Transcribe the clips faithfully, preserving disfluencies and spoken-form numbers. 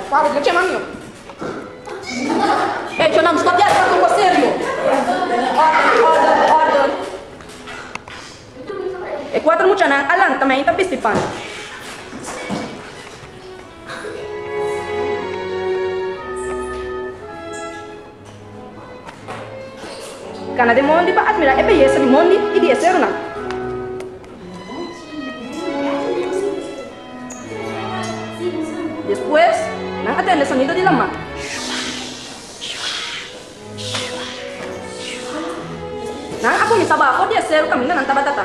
Para de chamar meu. Ei, eu não estou viajando com sério. Order, order. E quatro mucha nang alang também tá participando. Karena de mondi pa admirar é beleza de mondi e de ser não. Después, nang atende el sonido de la mano. Nang ako ni tabaco de ser kami nang tabatata.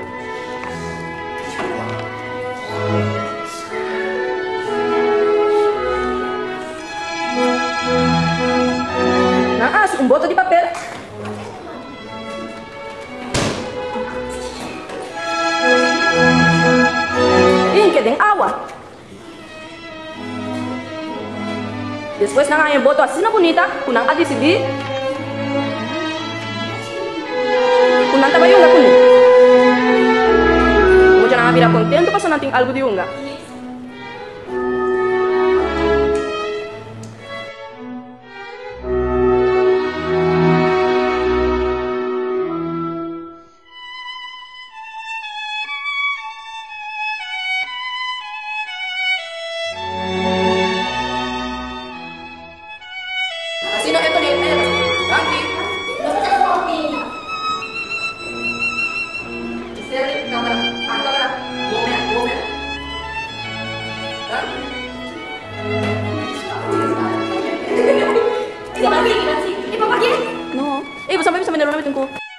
Nang as un boto de papel. Que den agua. Después nang yung boto así na bonita, kunang A D C D, kunang tabayong na kunin. Mucha nang mira contento pa sa nating algo di unga. Sino ito ni Ed? Ranky? Seri, kamera. Ah, kamera. Woman, woman. Ranky? Ipapagi, Nancy. Ipapagi? No. Eh, sampai bisa menerunan itu ko.